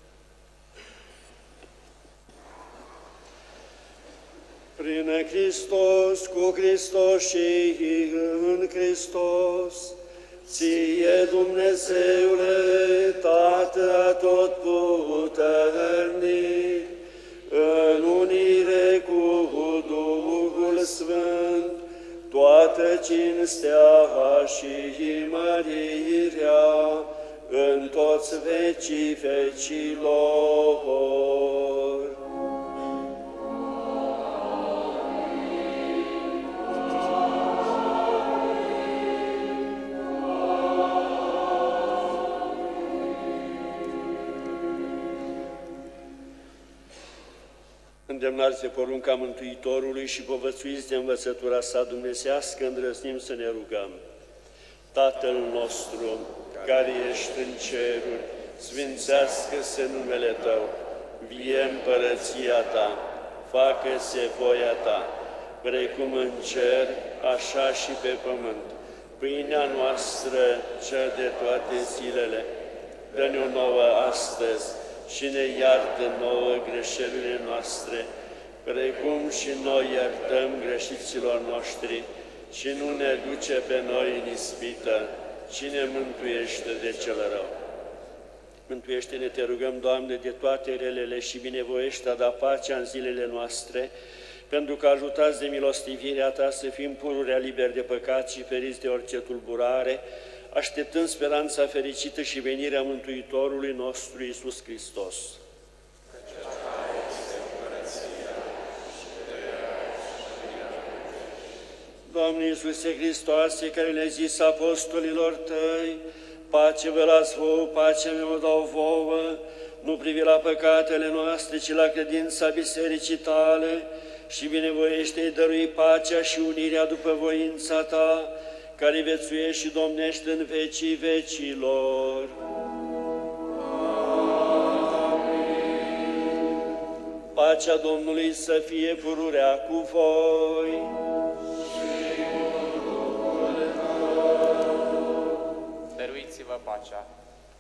Prin Hristos, cu Hristos și în Hristos, Ție, Dumnezeule, Tată atotputernic, în unire cu Duhul Sfânt, toată cinstea și mărirea în toți vecii vecilor. Îndemnați de porunca Mântuitorului și povățuiți de învățătura Sa dumnezească, îndrăznim să ne rugăm. Tatăl nostru, care ești în ceruri, sfințească-se numele Tău, vie împărăția Ta, facă-se voia Ta, precum în cer, așa și pe pământ. Pâinea noastră, cea de toate zilele, dă-ne-o nouă astăzi și ne iartă nouă greșelile noastre, precum și noi iertăm greșiților noștri, și nu ne duce pe noi în ispită, ci ne mântuiește de cel rău. Mântuiește-ne, te rugăm, Doamne, de toate relele și binevoiește a da pacea în zilele noastre, pentru că ajutați de milostivirea Ta să fim pururea liberi de păcat și feriți de orice tulburare, așteptând speranța fericită și venirea Mântuitorului nostru Iisus Hristos. Doamne Iisuse Hristoase, care le-ai zis apostolilor Tăi, pace vă las vouă, pacea mea o dau vouă, nu privi la păcatele noastre, ci la credința Bisericii Tale, și binevoiește-i dărui pacea și unirea după voința Ta, care vețuiește și domnește în vecii vecilor. Amin. Pacea Domnului să fie pururea cu voi. Dăruiți-vă pacea.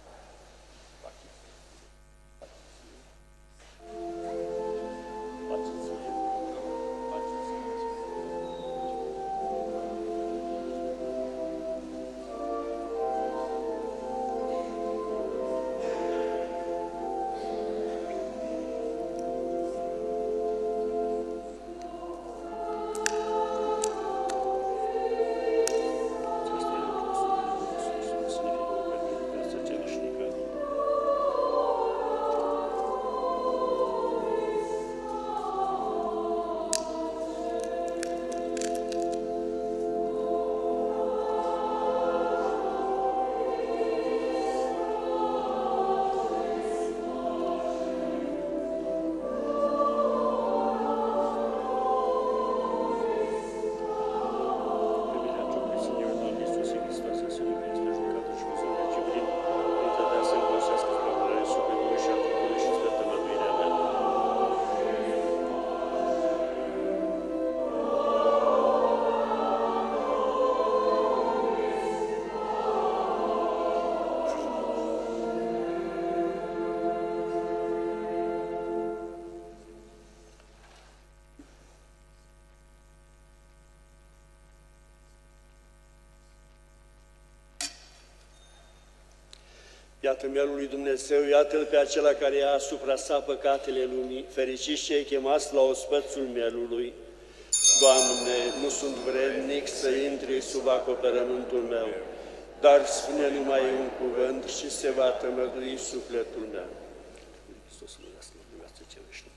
Iată mielul lui Dumnezeu, iată-L pe acela care ia asupra sa păcatele lumii, fericiți cei chemați la ospățul mielului. Doamne, nu sunt vrednic să intri sub acoperământul meu, dar spune numai un cuvânt și se va tămădui sufletul meu. Hristosul ăsta, Dumnezeu ce veșnică.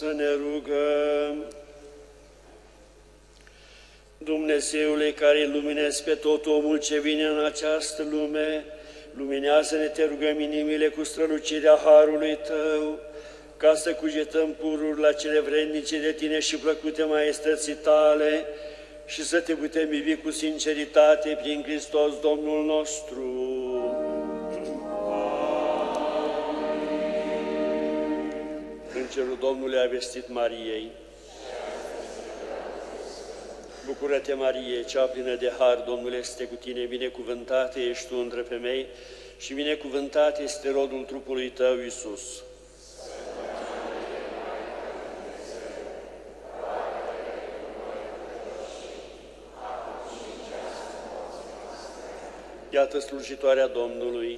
Să ne rugăm. Dumnezeule care luminezi pe tot omul ce vine în această lume, luminează-ne, te rugăm, inimile cu strălucirea Harului Tău, ca să cugetăm pururi la cele vrednice de Tine și plăcute maestății Tale și să Te putem iubi cu sinceritate prin Hristos Domnul nostru. Îngerul Domnului a vestit Mariei: Bucură-te, Marie, cea plină de har, Domnul este cu tine, binecuvântată ești tu între femei și binecuvântat este rodul trupului tău, Iisus. Iată slujitoarea Domnului.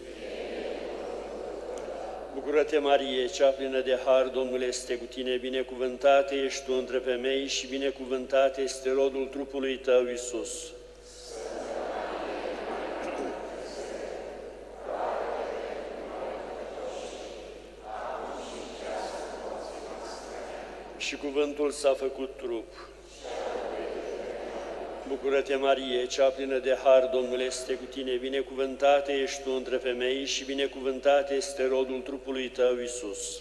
Bucură-te, Marie, cea plină de har, Domnul este cu tine, binecuvântată ești tu între femei și binecuvântat este rodul trupului tău, Iisus. Și cuvântul s-a făcut trup. Bucură-te, Marie, cea plină de har, Domnul este cu tine, binecuvântată ești tu între femei și binecuvântat este rodul trupului tău, Iisus.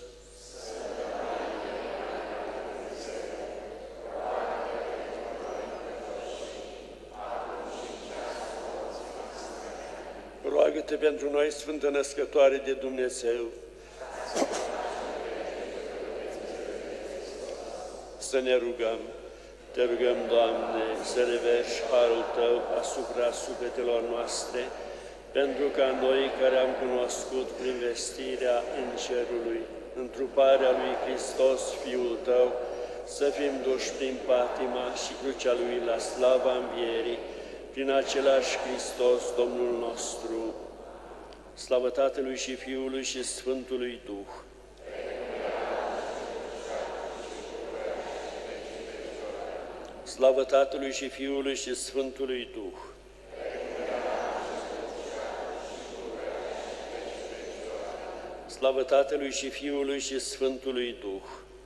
Roagă-te pentru noi, Sfântă Născătoare de Dumnezeu, să ne rugăm. Te rugăm, Doamne, să reverși harul Tău asupra sufletelor noastre, pentru ca noi care am cunoscut prin vestirea Îngerului întruparea lui Hristos, Fiul Tău, să fim duși prin patima și crucea Lui la slava învierii, prin același Hristos, Domnul nostru. Slavă Tatălui și Fiului și Sfântului Duh! Slavă Tatălui și Fiului și Sfântului Duh! Slavă Tatălui și Fiului și Sfântului Duh!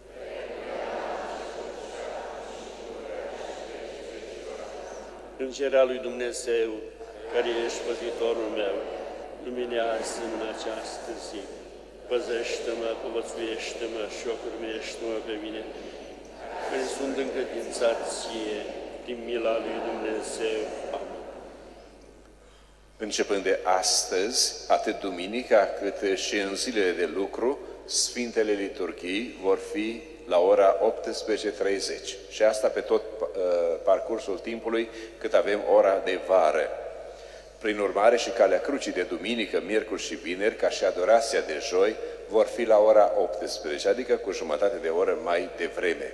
Îngerea lui Dumnezeu, care ești păzitorul meu, luminează-mi în această zi. Păzește-mă, povățuiește-mă și ocurmește-mă pe mine, care sunt încredințați ție din mila lui Dumnezeu. Amin. Începând de astăzi, atât duminica cât și în zilele de lucru, Sfintele Liturghii vor fi la ora optsprezece treizeci. Și asta pe tot uh, parcursul timpului cât avem ora de vară. Prin urmare și Calea Crucii de duminică, miercuri și vineri, ca și adorația de joi, vor fi la ora optsprezece, adică cu jumătate de oră mai devreme.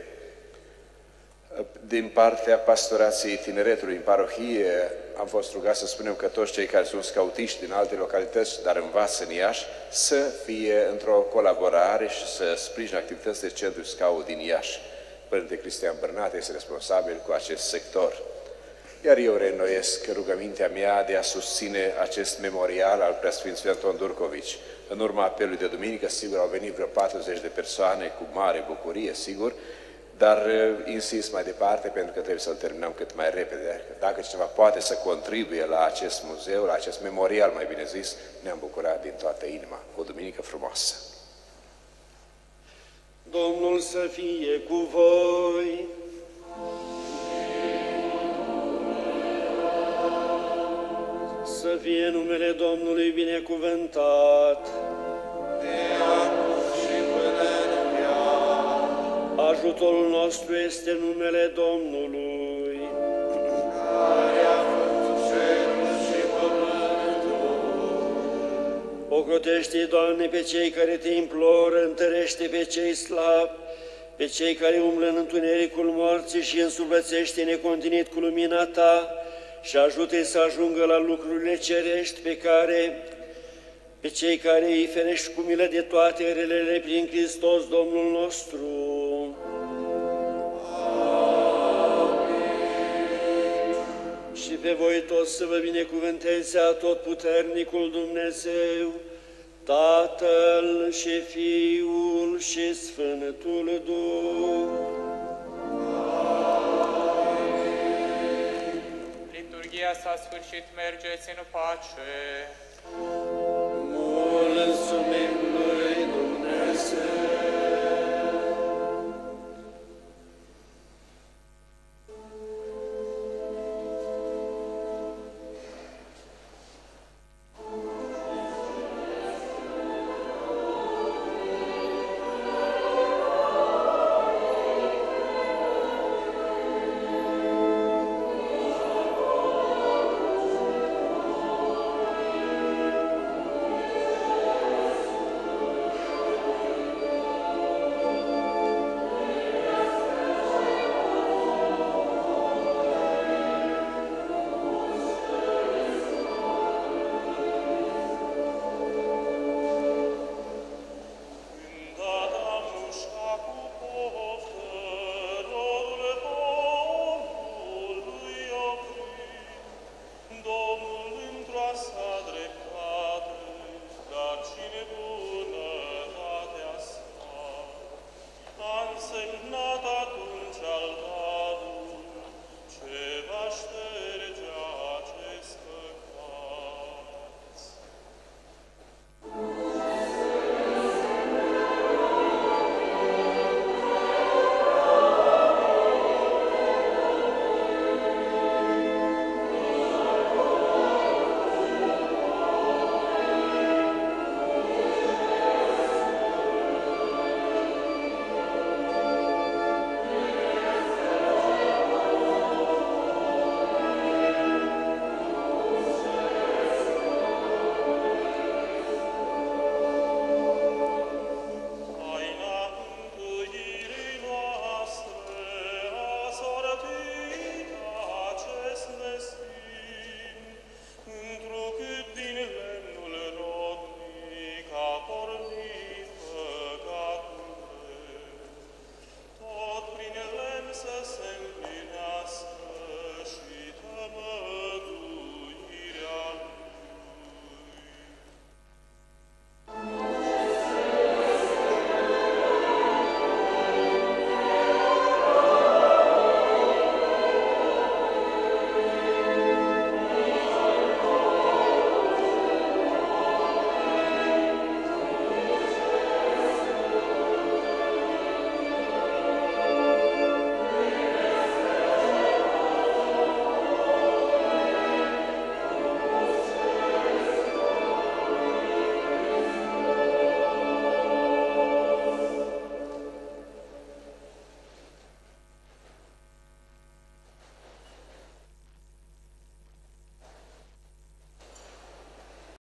Din partea pastorației tineretului în parohie am fost rugat să spunem că toți cei care sunt scautiști din alte localități, dar învață în Iași, să fie într-o colaborare și să sprijine activități de Centru Scout din Iași. Părinte Cristian Bărnat este responsabil cu acest sector. Iar eu reînnoiesc rugămintea mea de a susține acest memorial al Preasfințului Anton Durcovici. În urma apelului de duminică, sigur, au venit vreo patruzeci de persoane cu mare bucurie, sigur, dar insist mai departe pentru că trebuie să-l terminăm cât mai repede. Dacă cineva poate să contribuie la acest muzeu, la acest memorial, mai bine zis, ne-am bucurat din toată inima. O duminică frumoasă! Domnul să fie cu voi! Să fie numele Domnului binecuvântat! Ajutorul nostru este numele Domnului, care a făcut cerul și pământul. Ocrotește-i, Doamne, pe cei care te imploră, întărește pe cei slabi, pe cei care umblă în întunericul morții și însuflățește necontinit cu lumina Ta și ajută-i să ajungă la lucrurile cerești pe care, pe cei care îi ferești cu milă de toate relele prin Hristos Domnul nostru. Și pe voi toți să vă binecuvânteze Atotputernicul Dumnezeu, Tatăl și Fiul și Sfântul Duh. Liturghia s-a sfârșit, mergeți în pace. Mulțumim